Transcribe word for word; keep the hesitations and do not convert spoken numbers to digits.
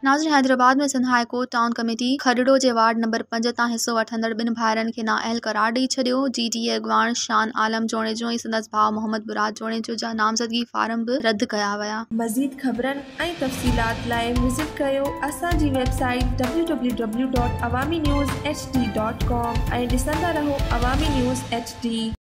नाज़रीन, हैदराबाद में Sindh high court town committee खरड़ो जे वार्ड नंबर पंज तां हिस्सो वठंदड़ ॿिनि भाइरनि खे नाअहल करार ॾेई छॾियो। जी टी ए अॻवान शान आलम जोड़ेजो ऐं संदसि भाउ मोहम्मद बुराद जोड़ेजो जा नामज़दगी फार्म बि रद्द कया विया। मज़ीद ख़बरनि ऐं तफ़सीलात लाइ विज़िट कयो असांजी website W W W dot Awami news H D dot com ऐं ॾिसंदा रहो अवामी न्यूज़ एच डी।